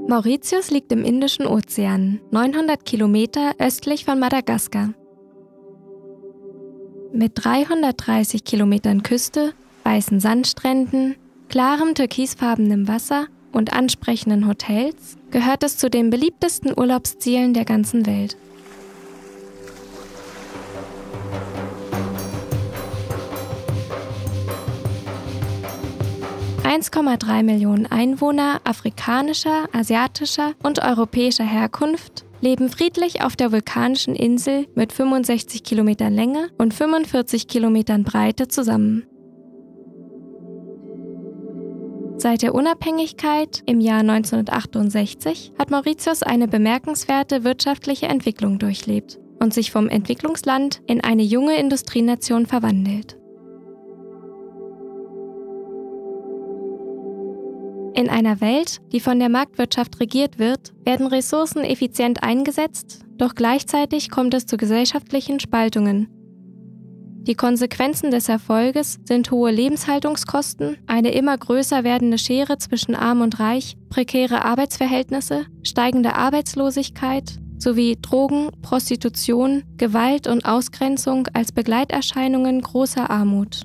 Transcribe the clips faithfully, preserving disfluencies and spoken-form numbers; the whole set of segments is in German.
Mauritius liegt im Indischen Ozean, neunhundert Kilometer östlich von Madagaskar. Mit dreihundertdreißig Kilometern Küste, weißen Sandstränden, klarem türkisfarbenem Wasser und ansprechenden Hotels gehört es zu den beliebtesten Urlaubszielen der ganzen Welt. eins Komma drei Millionen Einwohner afrikanischer, asiatischer und europäischer Herkunft leben friedlich auf der vulkanischen Insel mit fünfundsechzig Kilometern Länge und fünfundvierzig Kilometern Breite zusammen. Seit der Unabhängigkeit im Jahr neunzehnhundertachtundsechzig hat Mauritius eine bemerkenswerte wirtschaftliche Entwicklung durchlebt und sich vom Entwicklungsland in eine junge Industrienation verwandelt. In einer Welt, die von der Marktwirtschaft regiert wird, werden Ressourcen effizient eingesetzt, doch gleichzeitig kommt es zu gesellschaftlichen Spaltungen. Die Konsequenzen des Erfolges sind hohe Lebenshaltungskosten, eine immer größer werdende Schere zwischen Arm und Reich, prekäre Arbeitsverhältnisse, steigende Arbeitslosigkeit sowie Drogen, Prostitution, Gewalt und Ausgrenzung als Begleiterscheinungen großer Armut.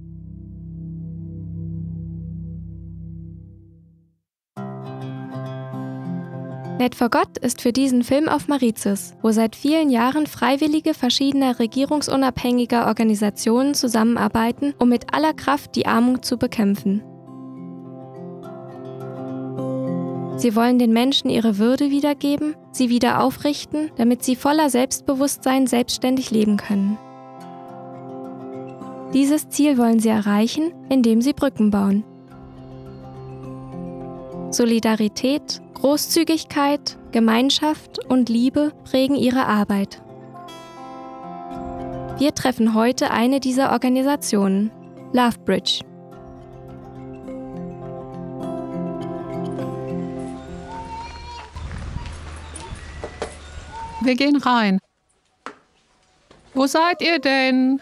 Net for God ist für diesen Film auf Mauritius, wo seit vielen Jahren Freiwillige verschiedener regierungsunabhängiger Organisationen zusammenarbeiten, um mit aller Kraft die Armut zu bekämpfen. Sie wollen den Menschen ihre Würde wiedergeben, sie wieder aufrichten, damit sie voller Selbstbewusstsein selbstständig leben können. Dieses Ziel wollen sie erreichen, indem sie Brücken bauen. Solidarität, Großzügigkeit, Gemeinschaft und Liebe prägen ihre Arbeit. Wir treffen heute eine dieser Organisationen, Lovebridge. Wir gehen rein. Wo seid ihr denn?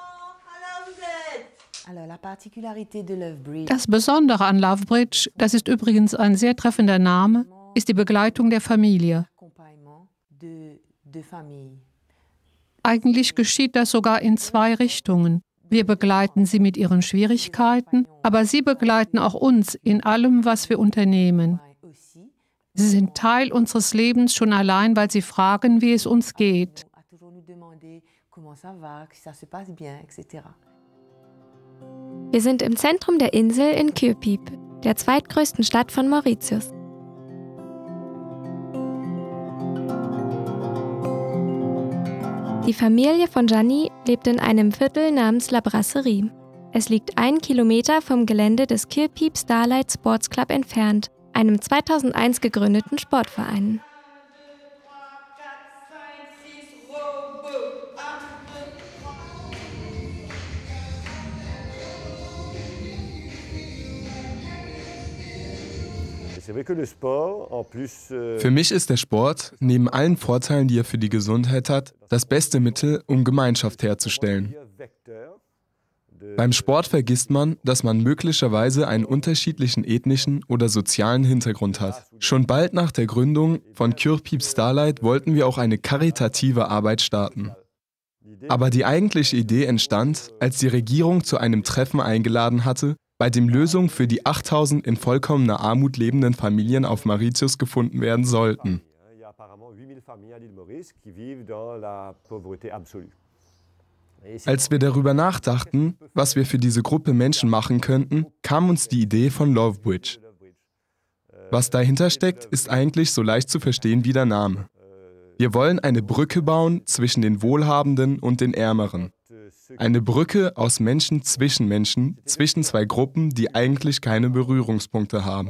Das Besondere an Lovebridge, das ist übrigens ein sehr treffender Name, ist die Begleitung der Familie. Eigentlich geschieht das sogar in zwei Richtungen. Wir begleiten sie mit ihren Schwierigkeiten, aber sie begleiten auch uns in allem, was wir unternehmen. Sie sind Teil unseres Lebens schon allein, weil sie fragen, wie es uns geht. Wir sind im Zentrum der Insel in Keo Pip, der zweitgrößten Stadt von Mauritius. Die Familie von Gianni lebt in einem Viertel namens La Brasserie. Es liegt einen Kilometer vom Gelände des Keo Pip Starlight Sports Club entfernt, einem zweitausendeins gegründeten Sportverein. Für mich ist der Sport, neben allen Vorteilen, die er für die Gesundheit hat, das beste Mittel, um Gemeinschaft herzustellen. Beim Sport vergisst man, dass man möglicherweise einen unterschiedlichen ethnischen oder sozialen Hintergrund hat. Schon bald nach der Gründung von Keo Pip Starlight wollten wir auch eine karitative Arbeit starten. Aber die eigentliche Idee entstand, als die Regierung zu einem Treffen eingeladen hatte, bei dem Lösungen für die achttausend in vollkommener Armut lebenden Familien auf Mauritius gefunden werden sollten. Als wir darüber nachdachten, was wir für diese Gruppe Menschen machen könnten, kam uns die Idee von Lovebridge. Was dahinter steckt, ist eigentlich so leicht zu verstehen wie der Name. Wir wollen eine Brücke bauen zwischen den Wohlhabenden und den Ärmeren. Eine Brücke aus Menschen zwischen Menschen, zwischen zwei Gruppen, die eigentlich keine Berührungspunkte haben.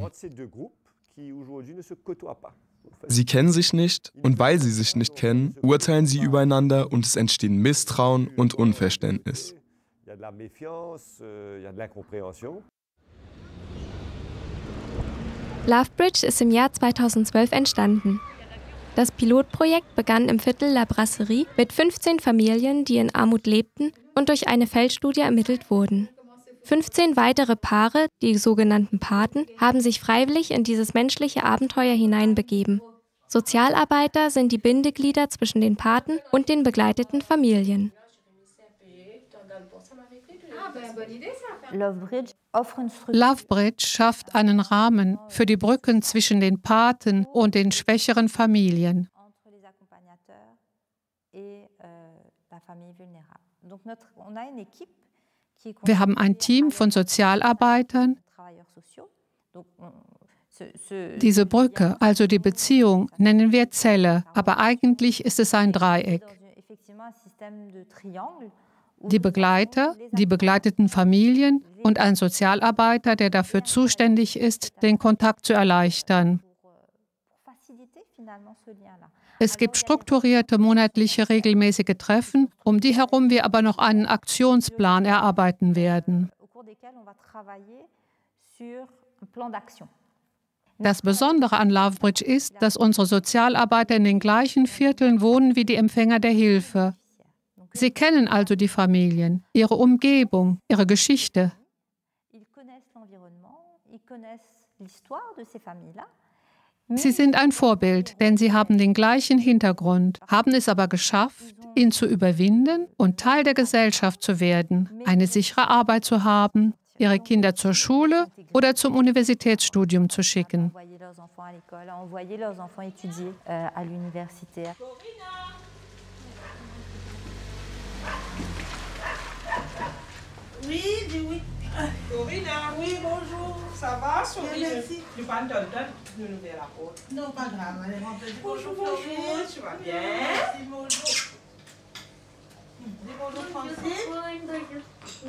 Sie kennen sich nicht und weil sie sich nicht kennen, urteilen sie übereinander und es entstehen Misstrauen und Unverständnis. Lovebridge ist im Jahr zweitausendzwölf entstanden. Das Pilotprojekt begann im Viertel La Brasserie mit fünfzehn Familien, die in Armut lebten und durch eine Feldstudie ermittelt wurden. fünfzehn weitere Paare, die sogenannten Paten, haben sich freiwillig in dieses menschliche Abenteuer hineinbegeben. Sozialarbeiter sind die Bindeglieder zwischen den Paten und den begleiteten Familien. Lovebridge schafft einen Rahmen für die Brücken zwischen den Paten und den schwächeren Familien. Wir haben ein Team von Sozialarbeitern. Diese Brücke, also die Beziehung, nennen wir Zelle, aber eigentlich ist es ein Dreieck. Die Begleiter, die begleiteten Familien und ein Sozialarbeiter, der dafür zuständig ist, den Kontakt zu erleichtern. Es gibt strukturierte monatliche regelmäßige Treffen, um die herum wir aber noch einen Aktionsplan erarbeiten werden. Das Besondere an Lovebridge ist, dass unsere Sozialarbeiter in den gleichen Vierteln wohnen wie die Empfänger der Hilfe. Sie kennen also die Familien, ihre Umgebung, ihre Geschichte. Sie sind ein Vorbild, denn sie haben den gleichen Hintergrund, haben es aber geschafft, ihn zu überwinden und Teil der Gesellschaft zu werden, eine sichere Arbeit zu haben, ihre Kinder zur Schule oder zum Universitätsstudium zu schicken. Oui, dis oui. Corina, oui, bonjour. Ça va, souris? Merci. Tu vas me donner de nouvelles la porte. Non, pas grave. Allez, rentre. Bonjour, bonjour. Tu vas bien? Merci, bonjour. Dis bonjour, Francine.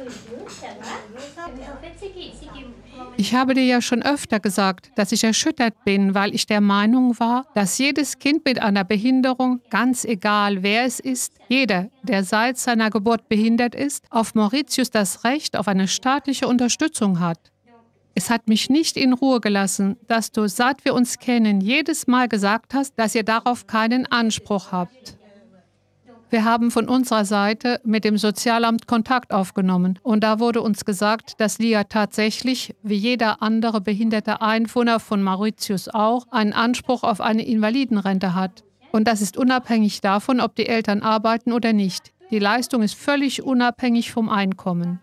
Ich habe dir ja schon öfter gesagt, dass ich erschüttert bin, weil ich der Meinung war, dass jedes Kind mit einer Behinderung, ganz egal wer es ist, jeder, der seit seiner Geburt behindert ist, auf Mauritius das Recht auf eine staatliche Unterstützung hat. Es hat mich nicht in Ruhe gelassen, dass du, seit wir uns kennen, jedes Mal gesagt hast, dass ihr darauf keinen Anspruch habt. Wir haben von unserer Seite mit dem Sozialamt Kontakt aufgenommen und da wurde uns gesagt, dass Lia tatsächlich, wie jeder andere behinderte Einwohner von Mauritius auch, einen Anspruch auf eine Invalidenrente hat. Und das ist unabhängig davon, ob die Eltern arbeiten oder nicht. Die Leistung ist völlig unabhängig vom Einkommen.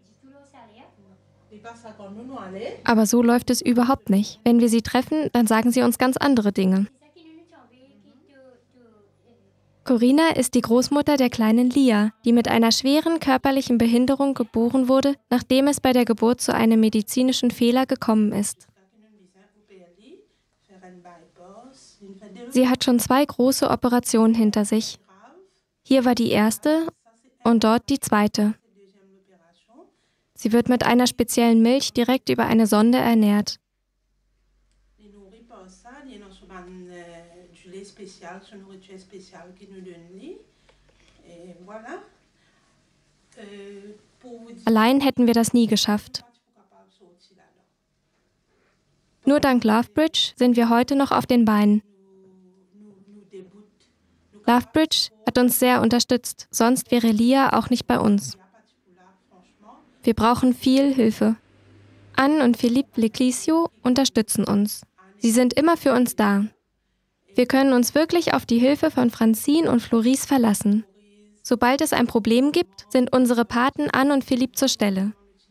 Aber so läuft es überhaupt nicht. Wenn wir sie treffen, dann sagen sie uns ganz andere Dinge. Corina ist die Großmutter der kleinen Lia, die mit einer schweren körperlichen Behinderung geboren wurde, nachdem es bei der Geburt zu einem medizinischen Fehler gekommen ist. Sie hat schon zwei große Operationen hinter sich. Hier war die erste und dort die zweite. Sie wird mit einer speziellen Milch direkt über eine Sonde ernährt. Allein hätten wir das nie geschafft. Nur dank Lovebridge sind wir heute noch auf den Beinen. Lovebridge hat uns sehr unterstützt, sonst wäre Lia auch nicht bei uns. Wir brauchen viel Hilfe. Anne und Philippe Leclisio unterstützen uns. Sie sind immer für uns da. Wir können uns wirklich auf die Hilfe von Francine und Floris verlassen. Sobald es ein Problem gibt, sind unsere Paten Anne und Philippe zur Stelle.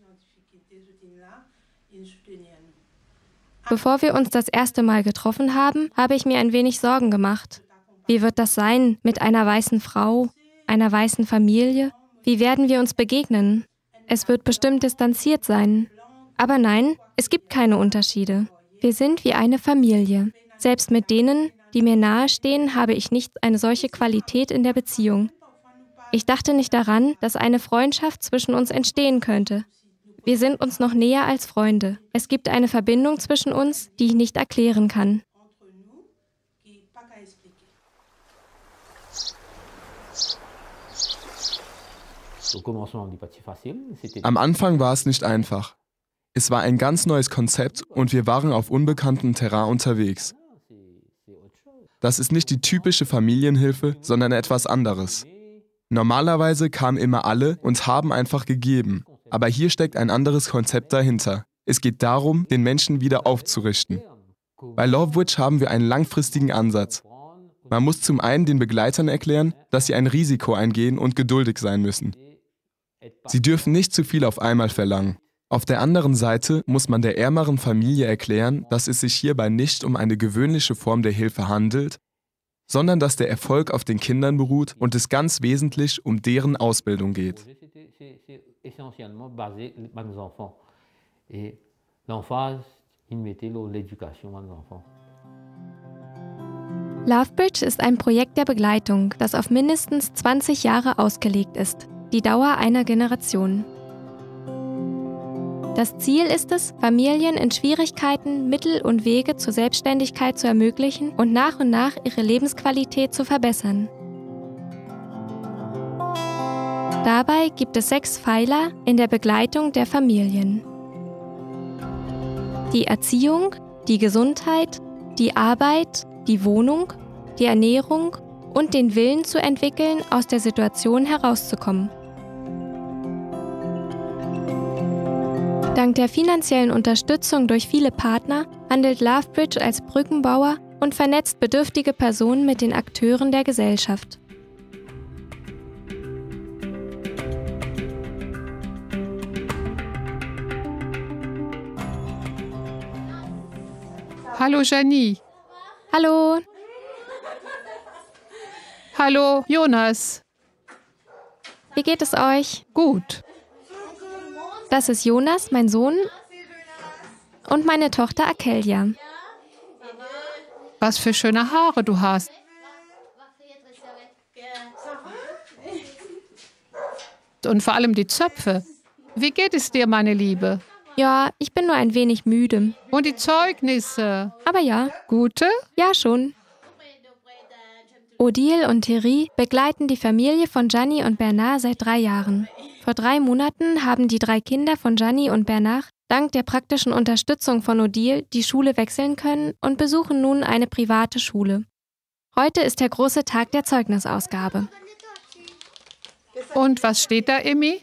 Bevor wir uns das erste Mal getroffen haben, habe ich mir ein wenig Sorgen gemacht. Wie wird das sein mit einer weißen Frau, einer weißen Familie? Wie werden wir uns begegnen? Es wird bestimmt distanziert sein. Aber nein, es gibt keine Unterschiede. Wir sind wie eine Familie. Selbst mit denen, die mir nahestehen, habe ich nicht eine solche Qualität in der Beziehung. Ich dachte nicht daran, dass eine Freundschaft zwischen uns entstehen könnte. Wir sind uns noch näher als Freunde. Es gibt eine Verbindung zwischen uns, die ich nicht erklären kann. Am Anfang war es nicht einfach. Es war ein ganz neues Konzept und wir waren auf unbekanntem Terrain unterwegs. Das ist nicht die typische Familienhilfe, sondern etwas anderes. Normalerweise kamen immer alle und haben einfach gegeben. Aber hier steckt ein anderes Konzept dahinter. Es geht darum, den Menschen wieder aufzurichten. Bei Lovewitch haben wir einen langfristigen Ansatz. Man muss zum einen den Begleitern erklären, dass sie ein Risiko eingehen und geduldig sein müssen. Sie dürfen nicht zu viel auf einmal verlangen. Auf der anderen Seite muss man der ärmeren Familie erklären, dass es sich hierbei nicht um eine gewöhnliche Form der Hilfe handelt, sondern dass der Erfolg auf den Kindern beruht und es ganz wesentlich um deren Ausbildung geht. Lovebridge ist ein Projekt der Begleitung, das auf mindestens zwanzig Jahre ausgelegt ist, die Dauer einer Generation. Das Ziel ist es, Familien in Schwierigkeiten Mittel und Wege zur Selbstständigkeit zu ermöglichen und nach und nach ihre Lebensqualität zu verbessern. Dabei gibt es sechs Pfeiler in der Begleitung der Familien. Die Erziehung, die Gesundheit, die Arbeit, die Wohnung, die Ernährung und den Willen zu entwickeln, aus der Situation herauszukommen. Dank der finanziellen Unterstützung durch viele Partner handelt Lovebridge als Brückenbauer und vernetzt bedürftige Personen mit den Akteuren der Gesellschaft. Hallo Janie. Hallo. Hallo Jonas. Wie geht es euch? Gut. Das ist Jonas, mein Sohn, und meine Tochter Akelia. Was für schöne Haare du hast. Und vor allem die Zöpfe. Wie geht es dir, meine Liebe? Ja, ich bin nur ein wenig müde. Und die Zeugnisse? Aber ja. Gute? Ja, schon. Odile und Thierry begleiten die Familie von Gianni und Bernard seit drei Jahren. Vor drei Monaten haben die drei Kinder von Gianni und Bernard dank der praktischen Unterstützung von Odile die Schule wechseln können und besuchen nun eine private Schule. Heute ist der große Tag der Zeugnisausgabe. Und was steht da, Emmy?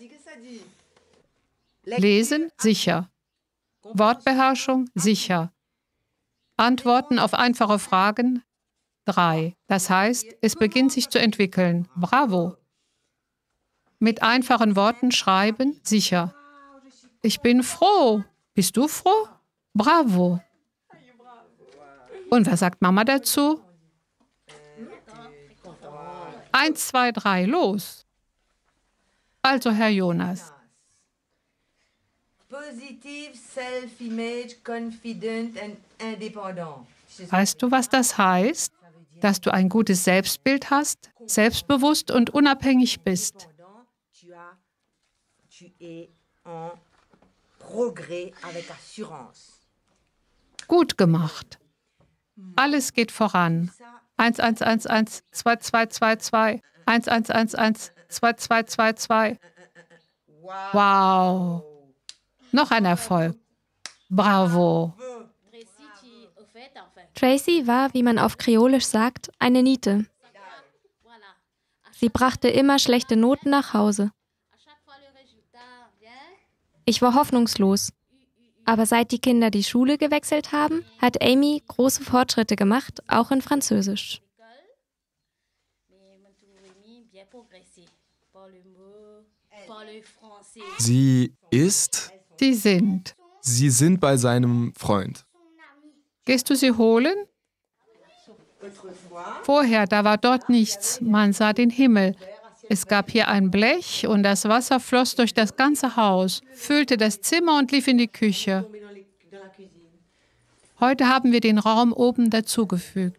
Lesen? Sicher. Wortbeherrschung? Sicher. Antworten auf einfache Fragen? Drei. Das heißt, es beginnt sich zu entwickeln. Bravo. Mit einfachen Worten schreiben? Sicher. Ich bin froh. Bist du froh? Bravo. Und was sagt Mama dazu? Eins, zwei, drei, los. Also, Herr Jonas. Positive self-image, confident and independent. Weißt du, was das heißt? Dass du ein gutes Selbstbild hast, selbstbewusst und unabhängig bist. Gut gemacht. Alles geht voran. eins eins eins eins, zwei zwei zwei zwei, eins eins eins eins, zwei zwei zwei zwei. Wow. Noch ein Erfolg. Bravo. Tracy war, wie man auf Kreolisch sagt, eine Niete. Sie brachte immer schlechte Noten nach Hause. Ich war hoffnungslos. Aber seit die Kinder die Schule gewechselt haben, hat Amy große Fortschritte gemacht, auch in Französisch. Sie ist? Sie sind. Sie sind bei seinem Freund. Gehst du sie holen? Vorher, da war dort nichts. Man sah den Himmel. Es gab hier ein Blech und das Wasser floss durch das ganze Haus, füllte das Zimmer und lief in die Küche. Heute haben wir den Raum oben dazugefügt.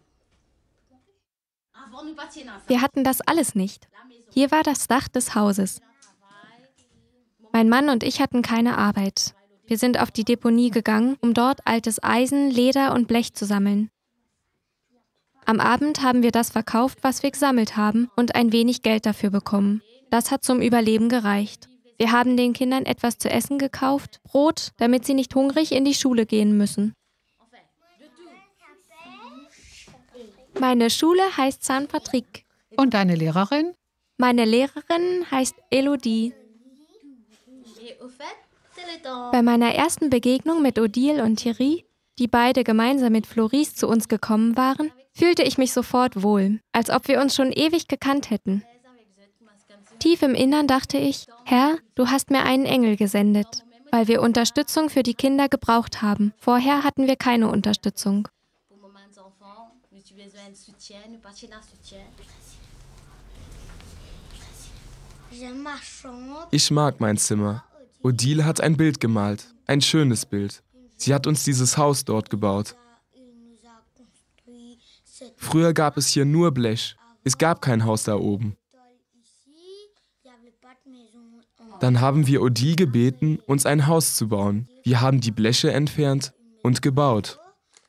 Wir hatten das alles nicht. Hier war das Dach des Hauses. Mein Mann und ich hatten keine Arbeit. Wir sind auf die Deponie gegangen, um dort altes Eisen, Leder und Blech zu sammeln. Am Abend haben wir das verkauft, was wir gesammelt haben, und ein wenig Geld dafür bekommen. Das hat zum Überleben gereicht. Wir haben den Kindern etwas zu essen gekauft, Brot, damit sie nicht hungrig in die Schule gehen müssen. Meine Schule heißt Saint Patrick. Und deine Lehrerin? Meine Lehrerin heißt Elodie. Bei meiner ersten Begegnung mit Odile und Thierry, die beide gemeinsam mit Floris zu uns gekommen waren, fühlte ich mich sofort wohl, als ob wir uns schon ewig gekannt hätten. Tief im Innern dachte ich, Herr, du hast mir einen Engel gesendet, weil wir Unterstützung für die Kinder gebraucht haben. Vorher hatten wir keine Unterstützung. Ich mag mein Zimmer. Odile hat ein Bild gemalt, ein schönes Bild. Sie hat uns dieses Haus dort gebaut. Früher gab es hier nur Blech. Es gab kein Haus da oben. Dann haben wir Odile gebeten, uns ein Haus zu bauen. Wir haben die Bleche entfernt und gebaut.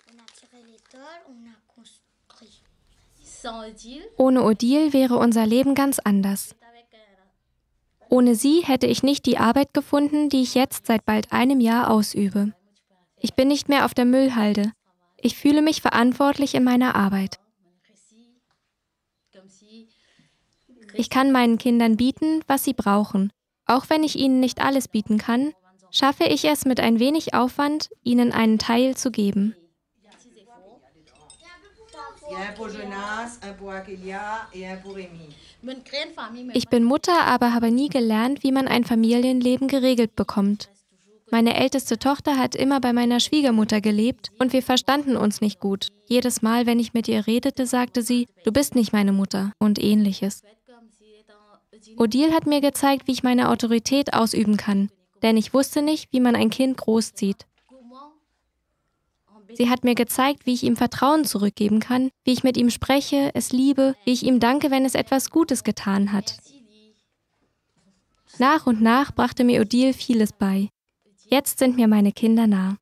Ohne Odile wäre unser Leben ganz anders. Ohne sie hätte ich nicht die Arbeit gefunden, die ich jetzt seit bald einem Jahr ausübe. Ich bin nicht mehr auf der Müllhalde. Ich fühle mich verantwortlich in meiner Arbeit. Ich kann meinen Kindern bieten, was sie brauchen. Auch wenn ich ihnen nicht alles bieten kann, schaffe ich es mit ein wenig Aufwand, ihnen einen Teil zu geben. Ich bin Mutter, aber habe nie gelernt, wie man ein Familienleben geregelt bekommt. Meine älteste Tochter hat immer bei meiner Schwiegermutter gelebt und wir verstanden uns nicht gut. Jedes Mal, wenn ich mit ihr redete, sagte sie, du bist nicht meine Mutter und ähnliches. Odile hat mir gezeigt, wie ich meine Autorität ausüben kann, denn ich wusste nicht, wie man ein Kind großzieht. Sie hat mir gezeigt, wie ich ihm Vertrauen zurückgeben kann, wie ich mit ihm spreche, es liebe, wie ich ihm danke, wenn es etwas Gutes getan hat. Nach und nach brachte mir Odile vieles bei. Jetzt sind mir meine Kinder nah.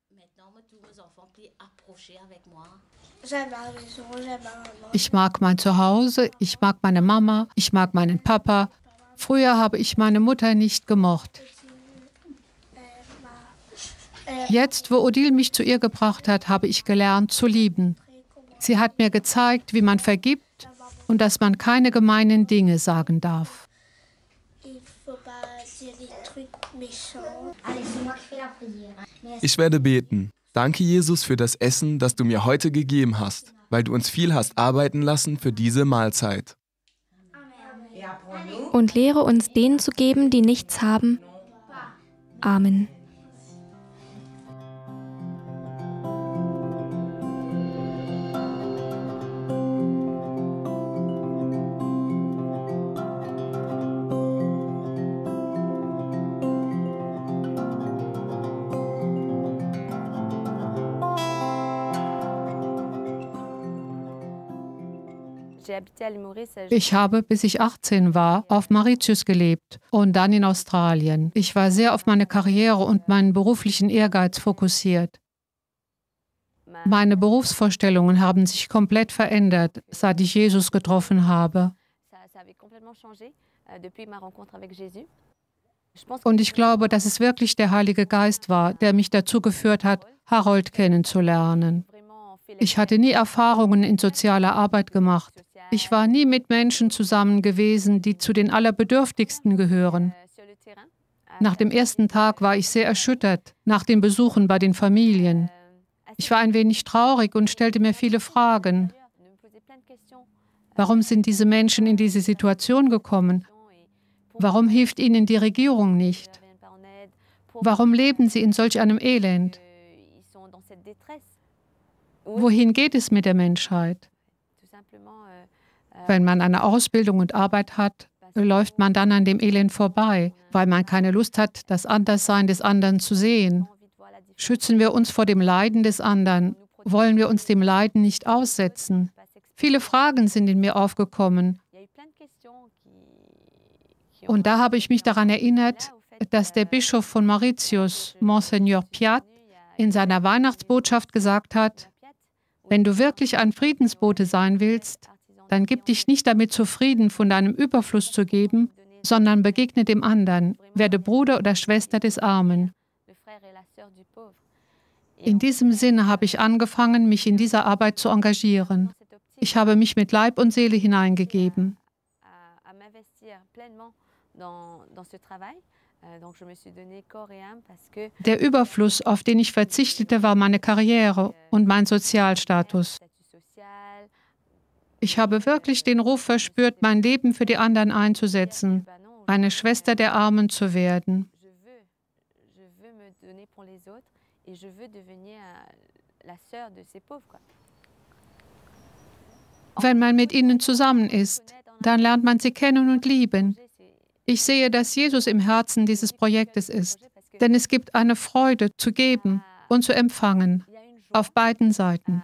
Ich mag mein Zuhause, ich mag meine Mama, ich mag meinen Papa. Früher habe ich meine Mutter nicht gemocht. Jetzt, wo Odile mich zu ihr gebracht hat, habe ich gelernt zu lieben. Sie hat mir gezeigt, wie man vergibt und dass man keine gemeinen Dinge sagen darf. Ich werde beten. Danke, Jesus, für das Essen, das du mir heute gegeben hast, weil du uns viel hast arbeiten lassen für diese Mahlzeit. Und lehre uns, denen zu geben, die nichts haben. Amen. Ich habe, bis ich achtzehn war, auf Mauritius gelebt und dann in Australien. Ich war sehr auf meine Karriere und meinen beruflichen Ehrgeiz fokussiert. Meine Berufsvorstellungen haben sich komplett verändert, seit ich Jesus getroffen habe. Und ich glaube, dass es wirklich der Heilige Geist war, der mich dazu geführt hat, Harold kennenzulernen. Ich hatte nie Erfahrungen in sozialer Arbeit gemacht. Ich war nie mit Menschen zusammen gewesen, die zu den Allerbedürftigsten gehören. Nach dem ersten Tag war ich sehr erschüttert, nach den Besuchen bei den Familien. Ich war ein wenig traurig und stellte mir viele Fragen. Warum sind diese Menschen in diese Situation gekommen? Warum hilft ihnen die Regierung nicht? Warum leben sie in solch einem Elend? Wohin geht es mit der Menschheit? Wenn man eine Ausbildung und Arbeit hat, läuft man dann an dem Elend vorbei, weil man keine Lust hat, das Anderssein des anderen zu sehen. Schützen wir uns vor dem Leiden des anderen? Wollen wir uns dem Leiden nicht aussetzen? Viele Fragen sind in mir aufgekommen. Und da habe ich mich daran erinnert, dass der Bischof von Mauritius, Monseigneur Piat, in seiner Weihnachtsbotschaft gesagt hat, wenn du wirklich ein Friedensbote sein willst, dann gib dich nicht damit zufrieden, von deinem Überfluss zu geben, sondern begegne dem anderen, werde Bruder oder Schwester des Armen. In diesem Sinne habe ich angefangen, mich in dieser Arbeit zu engagieren. Ich habe mich mit Leib und Seele hineingegeben. Der Überfluss, auf den ich verzichtete, war meine Karriere und mein Sozialstatus. Ich habe wirklich den Ruf verspürt, mein Leben für die anderen einzusetzen, eine Schwester der Armen zu werden. Wenn man mit ihnen zusammen ist, dann lernt man sie kennen und lieben. Ich sehe, dass Jesus im Herzen dieses Projektes ist, denn es gibt eine Freude zu geben und zu empfangen, auf beiden Seiten.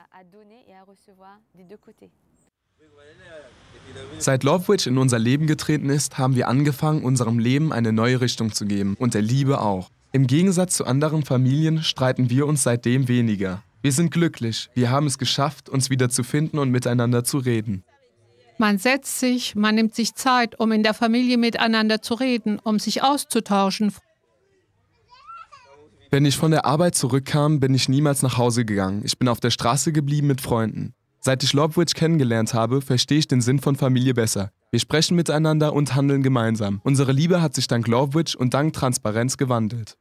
Seit Lovewitch in unser Leben getreten ist, haben wir angefangen, unserem Leben eine neue Richtung zu geben und der Liebe auch. Im Gegensatz zu anderen Familien streiten wir uns seitdem weniger. Wir sind glücklich, wir haben es geschafft, uns wieder zu finden und miteinander zu reden. Man setzt sich, man nimmt sich Zeit, um in der Familie miteinander zu reden, um sich auszutauschen. Wenn ich von der Arbeit zurückkam, bin ich niemals nach Hause gegangen. Ich bin auf der Straße geblieben mit Freunden. Seit ich Lovewitch kennengelernt habe, verstehe ich den Sinn von Familie besser. Wir sprechen miteinander und handeln gemeinsam. Unsere Liebe hat sich dank Lovewitch und dank Transparenz gewandelt.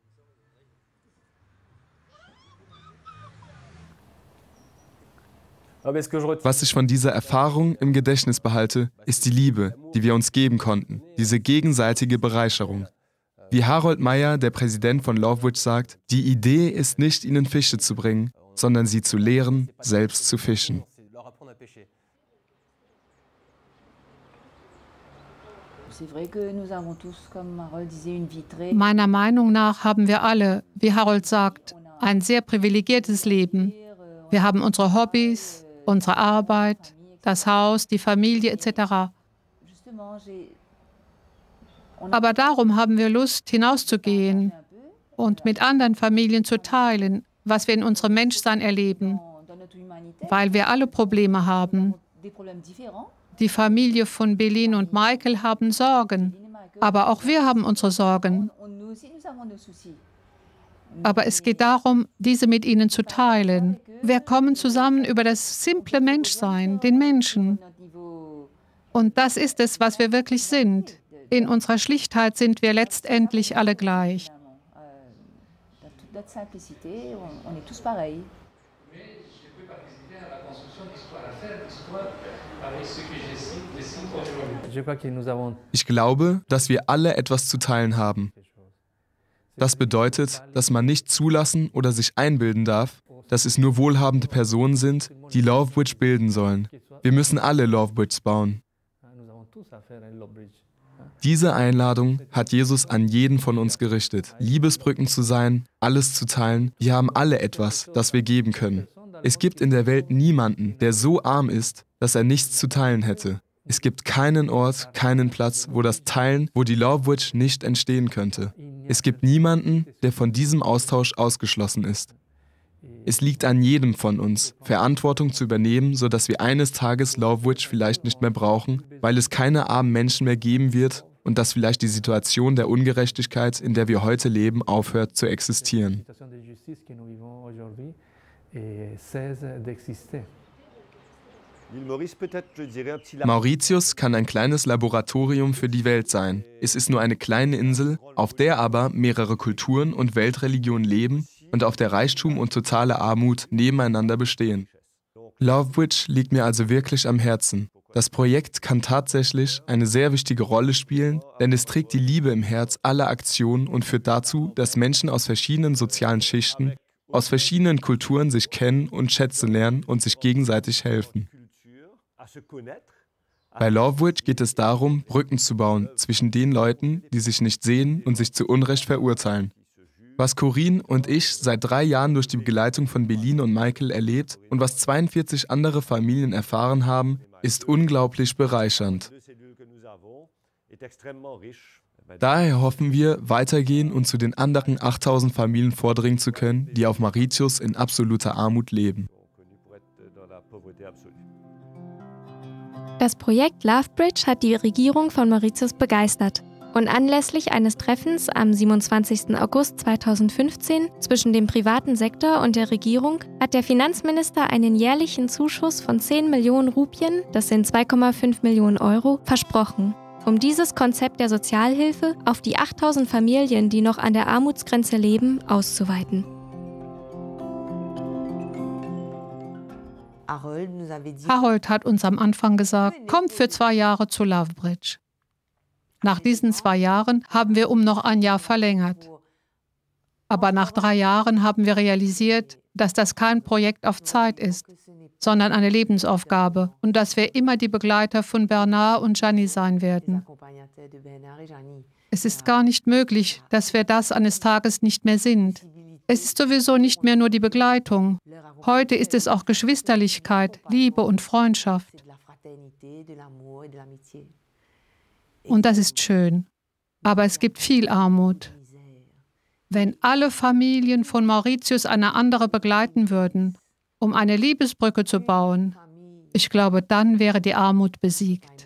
Was ich von dieser Erfahrung im Gedächtnis behalte, ist die Liebe, die wir uns geben konnten, diese gegenseitige Bereicherung. Wie Harold Meyer, der Präsident von Lovewitch, sagt, die Idee ist nicht, ihnen Fische zu bringen, sondern sie zu lehren, selbst zu fischen. Meiner Meinung nach haben wir alle, wie Harold sagt, ein sehr privilegiertes Leben. Wir haben unsere Hobbys, unsere Arbeit, das Haus, die Familie et cetera. Aber darum haben wir Lust, hinauszugehen und mit anderen Familien zu teilen, was wir in unserem Menschsein erleben, weil wir alle Probleme haben. Die Familie von Belin und Michael haben Sorgen, aber auch wir haben unsere Sorgen. Aber es geht darum, diese mit ihnen zu teilen. Wir kommen zusammen über das simple Menschsein, den Menschen. Und das ist es, was wir wirklich sind. In unserer Schlichtheit sind wir letztendlich alle gleich. Ich glaube, dass wir alle etwas zu teilen haben. Das bedeutet, dass man nicht zulassen oder sich einbilden darf, dass es nur wohlhabende Personen sind, die Lovewitch bilden sollen. Wir müssen alle Lovewitchs bauen. Diese Einladung hat Jesus an jeden von uns gerichtet, Liebesbrücken zu sein, alles zu teilen. Wir haben alle etwas, das wir geben können. Es gibt in der Welt niemanden, der so arm ist, dass er nichts zu teilen hätte. Es gibt keinen Ort, keinen Platz, wo das Teilen, wo die Lovewitch nicht entstehen könnte. Es gibt niemanden, der von diesem Austausch ausgeschlossen ist. Es liegt an jedem von uns, Verantwortung zu übernehmen, sodass wir eines Tages Lovewitch vielleicht nicht mehr brauchen, weil es keine armen Menschen mehr geben wird und dass vielleicht die Situation der Ungerechtigkeit, in der wir heute leben, aufhört zu existieren. Mauritius kann ein kleines Laboratorium für die Welt sein. Es ist nur eine kleine Insel, auf der aber mehrere Kulturen und Weltreligionen leben und auf der Reichtum und totale Armut nebeneinander bestehen. Lovewitch liegt mir also wirklich am Herzen. Das Projekt kann tatsächlich eine sehr wichtige Rolle spielen, denn es trägt die Liebe im Herz aller Aktionen und führt dazu, dass Menschen aus verschiedenen sozialen Schichten, aus verschiedenen Kulturen sich kennen und schätzen lernen und sich gegenseitig helfen. Bei Lovewitch geht es darum, Brücken zu bauen zwischen den Leuten, die sich nicht sehen und sich zu Unrecht verurteilen. Was Corinne und ich seit drei Jahren durch die Begleitung von Belin und Michael erlebt und was zweiundvierzig andere Familien erfahren haben, ist unglaublich bereichernd. Daher hoffen wir, weitergehen und zu den anderen achttausend Familien vordringen zu können, die auf Mauritius in absoluter Armut leben. Das Projekt Lovebridge hat die Regierung von Mauritius begeistert. Und anlässlich eines Treffens am siebenundzwanzigsten August zweitausendfünfzehn zwischen dem privaten Sektor und der Regierung hat der Finanzminister einen jährlichen Zuschuss von zehn Millionen Rupien, das sind zwei Komma fünf Millionen Euro, versprochen. um dieses Konzept der Sozialhilfe auf die achttausend Familien, die noch an der Armutsgrenze leben, auszuweiten. Harold hat uns am Anfang gesagt, kommt für zwei Jahre zu Lovebridge. Nach diesen zwei Jahren haben wir um noch ein Jahr verlängert. Aber nach drei Jahren haben wir realisiert, dass das kein Projekt auf Zeit ist, sondern eine Lebensaufgabe und dass wir immer die Begleiter von Bernard und Gianni sein werden. Es ist gar nicht möglich, dass wir das eines Tages nicht mehr sind. Es ist sowieso nicht mehr nur die Begleitung. Heute ist es auch Geschwisterlichkeit, Liebe und Freundschaft. Und das ist schön. Aber es gibt viel Armut. Wenn alle Familien von Mauritius eine andere begleiten würden, um eine Liebesbrücke zu bauen, ich glaube, dann wäre die Armut besiegt.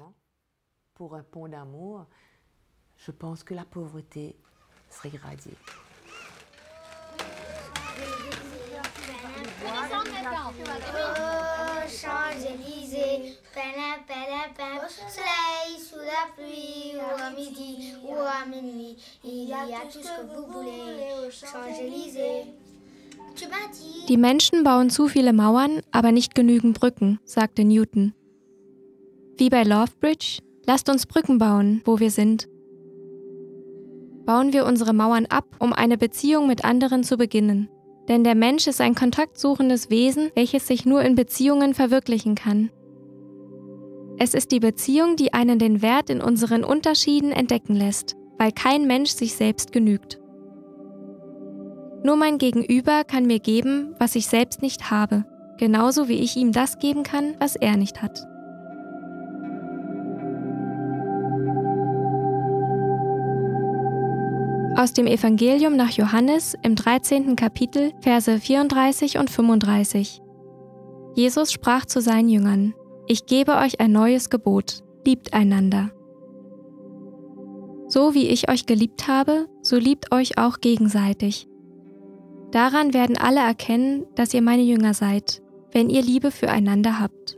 Champs-Élysées, pena, pena, pena, soleil sous la pluie, ou à midi, ou à minuit, il y a tout ce que vous voulez, Champs-Élysées. Die Menschen bauen zu viele Mauern, aber nicht genügend Brücken, sagte Newton. Wie bei Lovebridge, lasst uns Brücken bauen, wo wir sind. Bauen wir unsere Mauern ab, um eine Beziehung mit anderen zu beginnen. Denn der Mensch ist ein kontaktsuchendes Wesen, welches sich nur in Beziehungen verwirklichen kann. Es ist die Beziehung, die einen den Wert in unseren Unterschieden entdecken lässt, weil kein Mensch sich selbst genügt. Nur mein Gegenüber kann mir geben, was ich selbst nicht habe, genauso wie ich ihm das geben kann, was er nicht hat. Aus dem Evangelium nach Johannes im dreizehnten Kapitel, Verse vierunddreißig und fünfunddreißig. Jesus sprach zu seinen Jüngern: Ich gebe euch ein neues Gebot, liebt einander. So wie ich euch geliebt habe, so liebt euch auch gegenseitig. Daran werden alle erkennen, dass ihr meine Jünger seid, wenn ihr Liebe füreinander habt.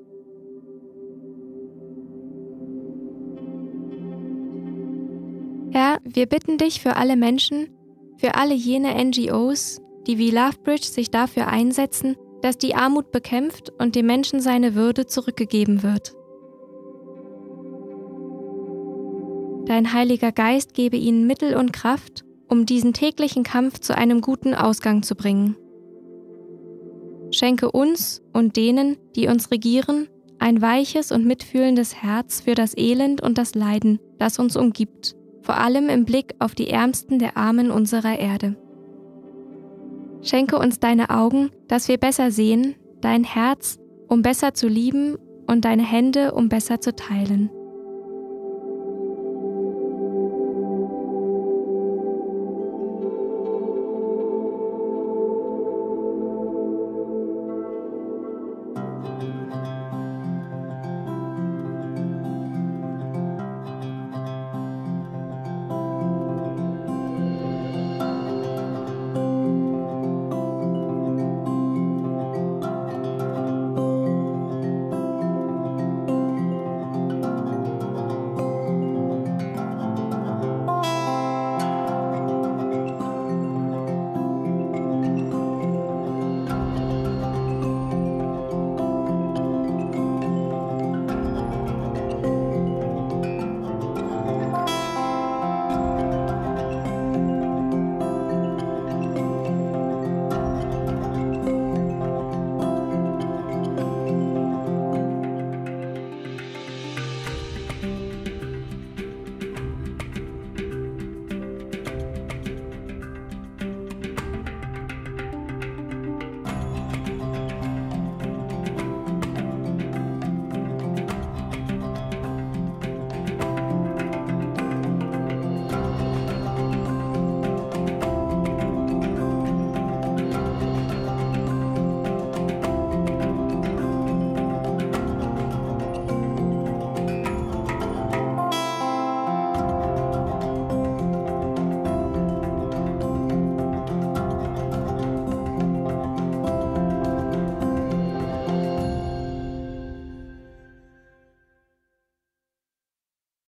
Herr, wir bitten dich für alle Menschen, für alle jene N G Os, die wie Lovebridge sich dafür einsetzen, dass die Armut bekämpft und dem Menschen seine Würde zurückgegeben wird. Dein Heiliger Geist gebe ihnen Mittel und Kraft, um diesen täglichen Kampf zu einem guten Ausgang zu bringen. Schenke uns und denen, die uns regieren, ein weiches und mitfühlendes Herz für das Elend und das Leiden, das uns umgibt, vor allem im Blick auf die Ärmsten der Armen unserer Erde. Schenke uns deine Augen, dass wir besser sehen, dein Herz, um besser zu lieben und deine Hände, um besser zu teilen.